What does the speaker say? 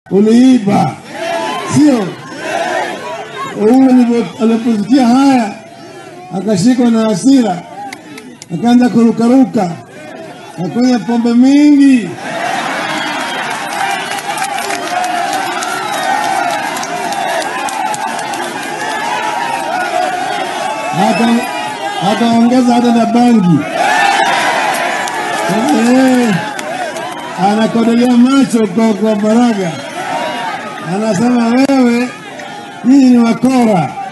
uliiba, sio? Huyu aliposikia haya akashikwa na hasira, akaanza kurukaruka, akakunywa pombe mingi, akaongeza hata na bangi. Anakodolea macho kwa Baraga, anasema wewe, nyinyi ni wakora.